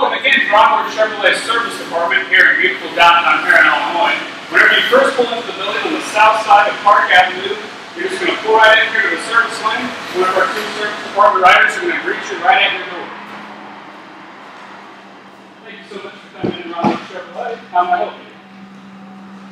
Welcome again to Rockford Chevrolet Service Department here in beautiful downtown Huron, Illinois. Whenever you first pull into the building on the south side of Park Avenue, you're just going to pull right in here to the service lane. One of our two service department riders are going to greet you right at your door. Thank you so much for coming in to Rockford Chevrolet. How may I help you?